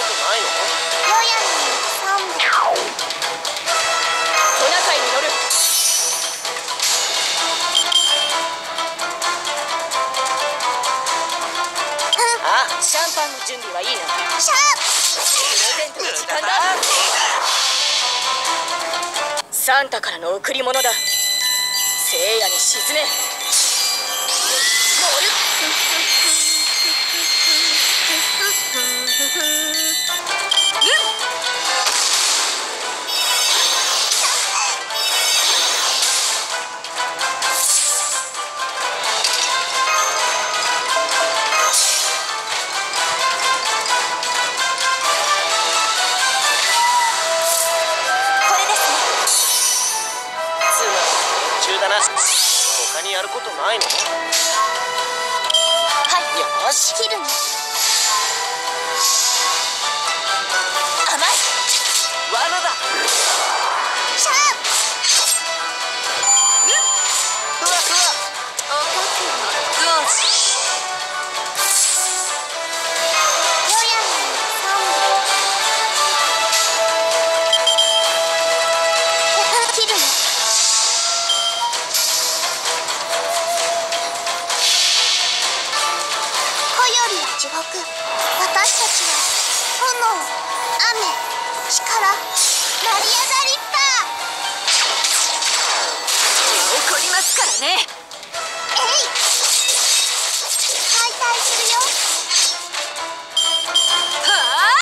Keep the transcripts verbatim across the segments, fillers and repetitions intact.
ことないの？ ヨヤのさんぼん。 トナカイに乗る。あ、シャンパンの準備はいいな。 シャープレゼントの時間だ。サンタからの贈り物だ。聖夜に沈め。乗る。 他にやることないの？ はい、 よし。 切るの。 甘い。 罠だ。 シャーふわふわ。 おかくのどうし。 ヨヤのさんぼん。切るの。地獄。私たちは炎、雨、力、マリアダリッパ怒りますからね。 ー。えい。解体するよ。 はあ。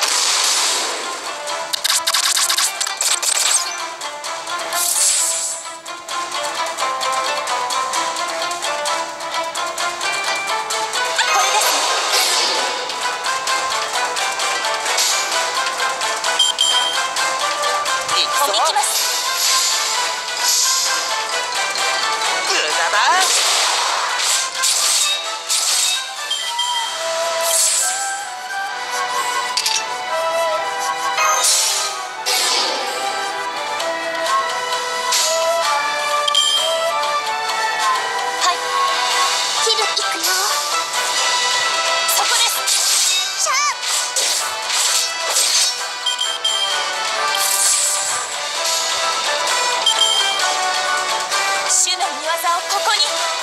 ここに。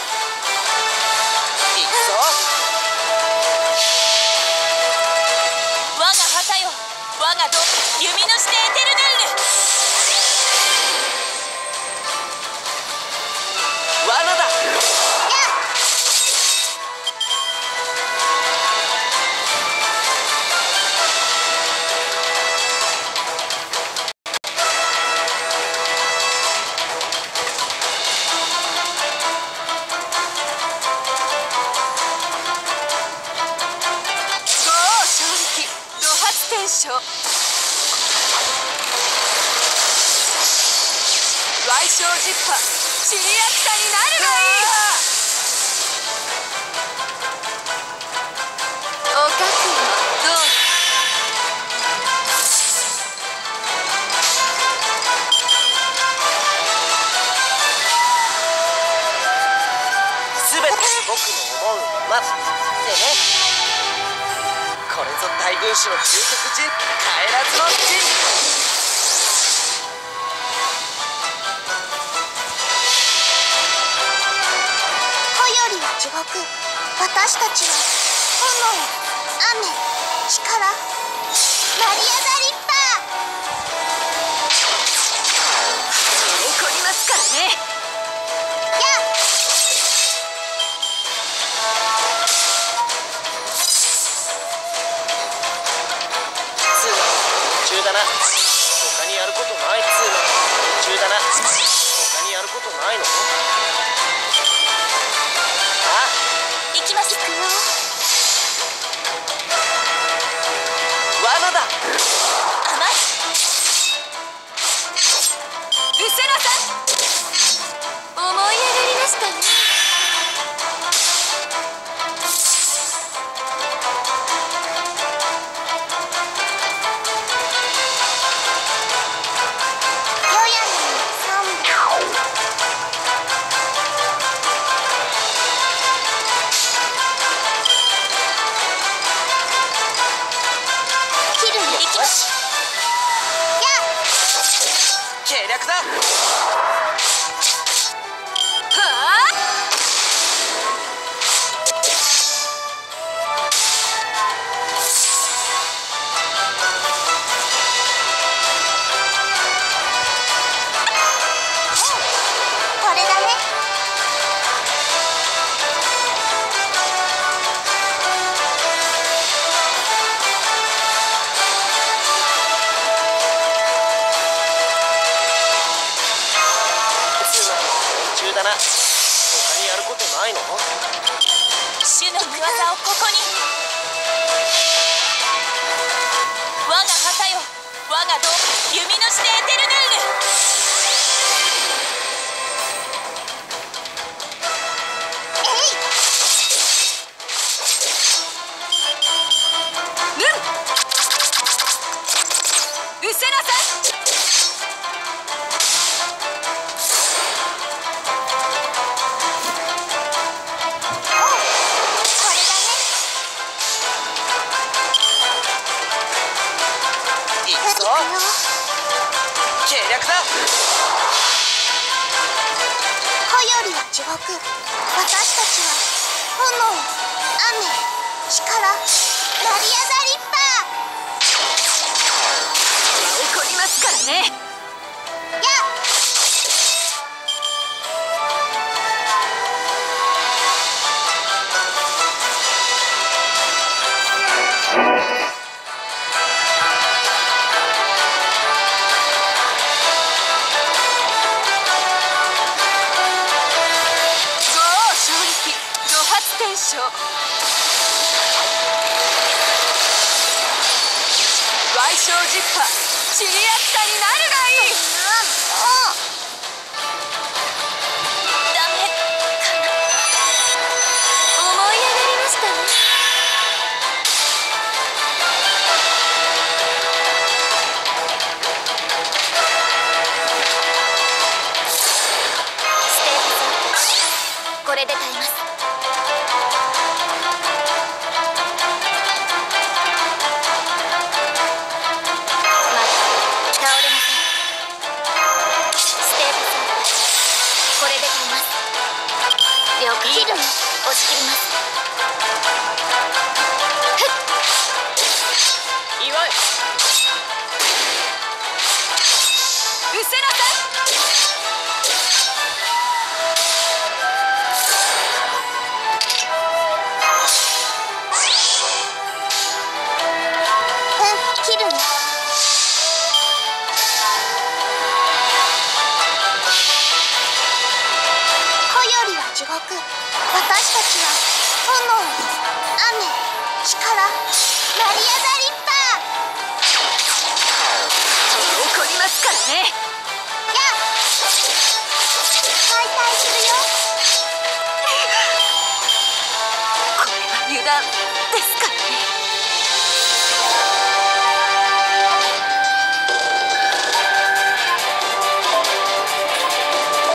行くぞ。 我が旗よ、我が道、弓のしてエテルネル。 罠だ。 矮小十波、シリアクサになるがいい。おかくのどう。 すべて僕の思うままでね。これぞ大軍師の究極陣、帰らずの陣。 地獄。私たちは炎、雨、力、マリアダリッパ怒りますからね。 ー。やっ。 つーの途中だな。他にやることない。つーの途中だな。他にやることないの？ 行きます。行くよ。 罠だ。 甘い。失せなさい。思い上がりましたね。 ヨヤのさんぼん。 略だ。 これだね。 途中だな。他にやることないの？ 主の御業をここに。我が旗よ、我が道、弓のしてエテルヌール。失せなさい。 計略だ。 火よりは地獄。私たちは炎、雨、力、マリア・ザ・リッパー。 怒りますからね。 やっ賠償実波、シリアクタになるがいい。ダメかな。思い上がりましたね。ステータスこれで耐えます。ヒルも押し切ります。 祝い。 失せなさい。 うん、切るね。火よりは地獄。私たちは炎、雨、力、マリア・ザ・リッパー。 怒りますからね。 やっ解体するよ。 これは油断ですか。